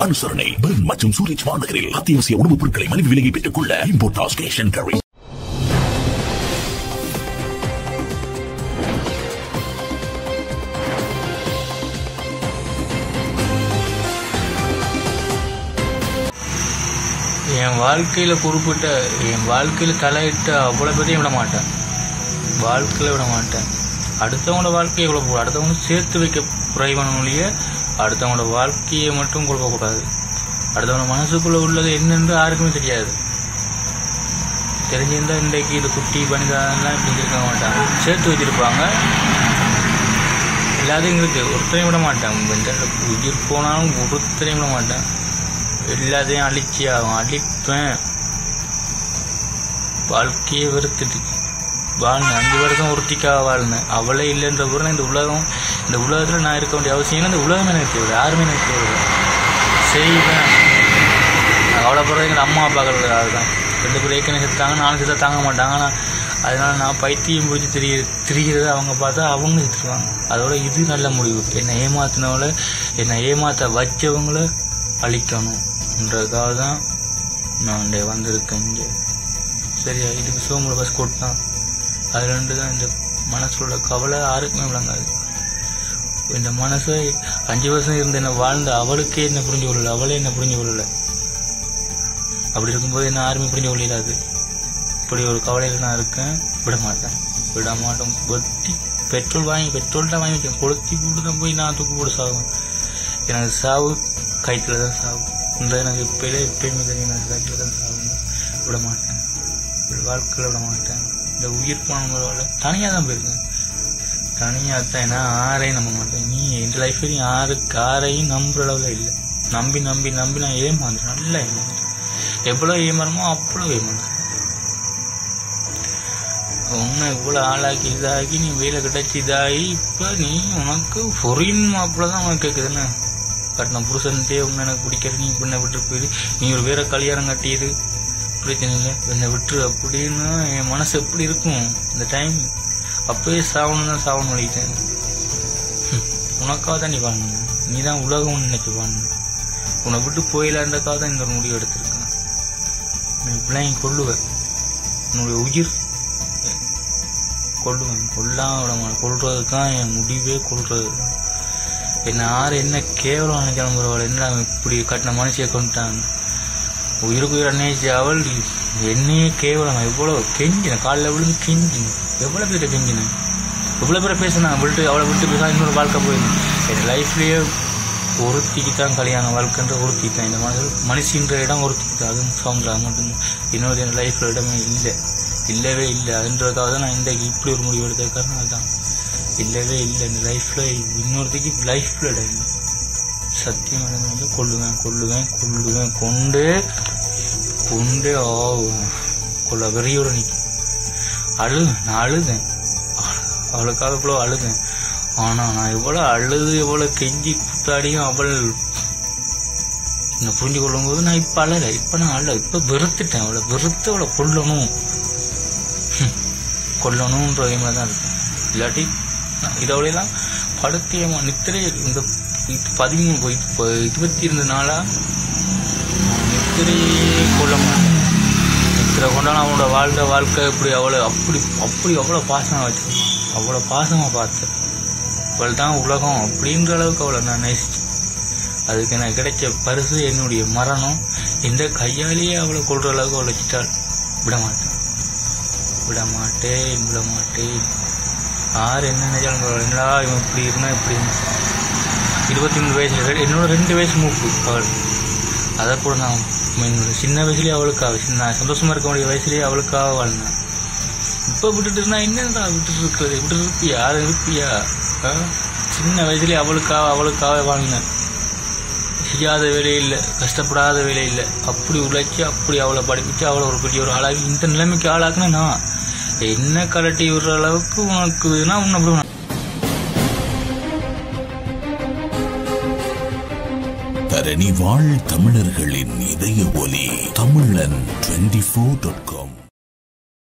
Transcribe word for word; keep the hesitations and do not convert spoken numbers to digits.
அனுசரணை பெர்ன் மற்றும் சூரிச் மாநகரில் அத்தியாவசிய உணவுப் பொருட்களை மலிவு விலையை பெற்றுக் கொள்ள இம்போர்ட்டாஸ் கேஷ் அண்ட் கேரி. என் வாழ்க்கையில் குறிப்பிட்ட என் வாழ்க்கையில் தலையிட்ட அவ்வளோ பற்றியும் விட மாட்டேன். வாழ்க்கையில் விட மாட்டேன். அடுத்தவங்களோட வாழ்க்கையை குழப்ப, அடுத்தவங்க சேர்த்து வைக்க புரைவனொழிய அடுத்தவங்களோட வாழ்க்கையை மட்டும் குழப்பக்கூடாது. அடுத்தவங்க மனசுக்குள்ளே உள்ளது என்னென்று யாருக்குமே தெரியாது. தெரிஞ்சிருந்தால் இன்றைக்கு இது குட்டி பணிதானெல்லாம் இப்படி இருக்க மாட்டாங்க. சேர்த்து வச்சுருப்பாங்க. எல்லாத்தையும் இருக்குது. ஒருத்தரையும் விட மாட்டேன். உயிர் போனாலும் ஒருத்தரையும் விட மாட்டேன். எல்லாத்தையும் அழிச்சி ஆகும். அழிப்பேன். வாழ்க்கையை வெறுத்துட்டு வாழ்ந்தேன். அஞ்சு வருஷம் ஒருத்திக்காக வாழ்ந்தேன். அவளே இல்லைன்ற பொருள் இந்த உலகம் இந்த உலகத்தில் நான் இருக்க வேண்டிய அவசியம். இந்த உலகம் எனக்கு தேவை, யாருமே எனக்கு தேவை செய்வேன். கவலைப்படுறது எங்கள் அம்மா அப்பாக்கள். அதுதான் ரெண்டு பேர் ஏற்கனவே செத்தாங்க. நானும் செத்தா தாங்க மாட்டாங்க. ஆனால் அதனால் நான் பைத்தியம் பிடிச்சி தெரிய திரிகிறது அவங்க பார்த்தா அவங்க செத்துருவாங்க. அதோட இது நல்ல முடிவு. என்னை ஏமாத்தினவளை என்னை ஏமாற்ற வச்சவங்களை அழிக்கணும்ன்றதுக்காக தான் நான் வந்திருக்கேன் இங்கே. சரியா? இதுக்கு சோமுல பஸ் கோட் தான். அது ரெண்டு தான். இந்த மனசோட கவலை யாருக்குமே விளங்காது. இந்த மனசை அஞ்சு வருஷம் இருந்து என்ன வாழ்ந்த அவளுக்கே என்ன புரிஞ்சு கொள்ளல, அவளே என்ன புரிஞ்சு கொள்ளல. அப்படி இருக்கும்போது என்ன யாருமே புரிஞ்சு கொள்ளாது. இப்படி ஒரு கவலையில் நான் இருக்கேன். விட மாட்டேன், விட மாட்டோம். வெட்டி பெட்ரோல் வாங்கி பெட்ரோல் தான் வாங்கி வச்சேன். கொளுத்தி போட்டு தான் போய் நான் தூக்கு போட்டு சாகுவேன். எனக்கு சாவு கைத்துல தான் சாகும். இந்த எனக்கு இப்போயே எப்பயுமே தெரியும். எனக்கு கைத்துல தான் சாகும். விட மாட்டேன். வாழ்க்கையில் விட மாட்டேன். இந்த உயிர் போனவங்களோட தனியாக தான் போயிருக்கேன். தனியாக தான். ஏன்னா யாரையும் நம்ப மாட்டேன். நீ என் லைஃப்லையும் யாருக்கு யாரையும் நம்புற அளவில் இல்லை. நம்பி நம்பி நம்பி நான் ஏமாந்துட்டேன். நல்லா ஏமாந்துட்டேன். எவ்வளோ ஏமாறமோ அவ்வளோ ஏமாந்துட்டேன். உன்னை இவ்வளோ ஆளாக்கி இதாகி நீ வேலை கிடைச்சி இதாகி இப்போ நீ உனக்கு பொறியின் மாப்பிள்ள தான் உனக்கு கேட்குதுன்னு கட்டின புருஷன்ட்டே உன்னை எனக்கு பிடிக்கிற. நீ இப்ப என்னை விட்டு போயிடு. நீ ஒரு வேற கல்யாணம் கட்டிடு. பிரச்சனை இல்லை, என்னை விட்டுரு அப்படின்னு என் மனசு எப்படி இருக்கும் இந்த டைம்? அப்பவே சாவணும் தான் சாவணும் வலிக்கிட்டேன். உனக்காக தான் நீ வாழணும். நீ தான் உலகம் நினைச்சு வாழணும். உன்னை விட்டு போயிடலான்றக்காக தான் இந்த ஒரு முடிவு எடுத்திருக்கேன். நீ இப்படிலாம் கொள்ளுவேன். உன்னுடைய உயிர் கொள்ளுவேன். கொல்லாம் விட மாட்டேன். கொள்றது தான் என் முடிவே. கொள்றது தான். என்ன யார் என்ன கேவலம் நினைச்சாலும் பரவாயில்ல. என்ன இப்படி கட்டின மனுஷியை கொண்டுட்டாங்க. உயிருக்கு உயிர் அன்னைச்சு அவள் என்னையே கேவலம். எவ்வளோ கெஞ்சினேன். காலில் விழுந்து கெஞ்சினேன். எவ்வளோ பேரை கெஞ்சினேன். எவ்வளோ பேரை பேசினேன். விட்டு அவளை விட்டு பேச இன்னொரு வாழ்க்கை போயிருந்தேன். என் லைஃப்லேயே ஒருத்திக்கு தான் கல்யாண வாழ்க்கைன்ற ஒருத்திக்கு தான். இந்த மாதிரி மனுஷன்ற இடம் ஒருத்திக்கு தான். அதுவும் சவுண்டா மட்டும்தான். இன்னொரு என் லைஃப்பில் இடமே இல்லை, இல்லவே இல்லை. அதுன்றதுக்காக தான் நான் இந்த இப்படி ஒரு முடிவு எடுத்த காரணம் அதுதான். இல்லவே இல்லை. இந்த லைஃப்பில் இன்னொருத்திக்கு லைஃப்பில் இடம் இல்லை. சத்தியமாக வந்து கொள்ளுவேன் கொள்ளுவேன் கொள்ளுவேன் கொண்டே கொண்டே ஆகும். கொள்ள வெறியோட நிற்கும். அழு நான் அழுதேன். அவளுக்காக இவ்வளோ அழுதேன். ஆனால் நான் எவ்வளோ அழுது எவ்வளோ கெஞ்சி கூத்தாடியும் அவள் என்னை புரிஞ்சு கொள்ளும் போது நான் இப்போ அழலை. இப்போ நான் அழ இப்போ வெறுத்துட்டேன். அவளை வெறுத்து அவளை கொல்லணும் கொல்லணுன்ற எய்மில் தான் இருக்கேன். இல்லாட்டி இதோடையெல்லாம் படுத்தியமா நித்திரை இந்த பதிமூணு இப்போ இருபத்தி ரெண்டு நாளா நித்திரையே கொள்ள மாட்டேன். நித்திரை கொண்டாலும் அவனோட வாழ்ந்த வாழ்க்கை இப்படி அவளை அப்படி அப்படி அவ்வளோ பாசமாக வச்சு அவ்வளோ பாசமாக பார்த்தேன். அவள் தான் உலகம் அப்படின்ற அளவுக்கு அவளை நான் நேசிச்சேன். அதுக்கு எனக்கு கிடைச்ச பரிசு என்னுடைய மரணம். இந்த கையாலேயே அவளை கொள்ற அளவுக்கு அவளை வச்சுட்டாள். விட மாட்டேன் விட மாட்டேன் விட மாட்டேன். யார் என்ன நினைச்சாலும் என்னடா இவன் இப்படி இருந்தா இப்படி இருபத்தி மூணு வயசுல என்னோட ரெண்டு வயசு மூப்பு அவள். அதை கூட நான் என்னோட சின்ன வயசுலேயே அவளுக்காக நான் சந்தோஷமா இருக்க வேண்டிய வயசுலேயே அவளுக்காக வாழ்ந்தேன். இப்போ விட்டுட்டு இருந்தா என்னடா விட்டுட்டு இருக்கிறது? விட்டுட்டு இருப்பியா? யாரும் இருப்பியா? சின்ன வயசுலேயே அவளுக்காக அவளுக்காக வாழ்ந்தேன். செய்யாத வேலை இல்லை, கஷ்டப்படாத வேலை இல்லை. அப்படி உழைச்சி அப்படி அவளை படிப்பிச்சு அவளை ஒரு பெரிய ஒரு ஆளாகி இந்த நிலைமைக்கு ஆளாக்குன்னா நான் என்ன கலட்டி விடுற அளவுக்கு உனக்குன்னா உன்னை அப்படி தரணி வாழ் தமிழர்களின் இதய ஒலி தமிழன் டுவெண்டி ஃபோர் டாட் காம்.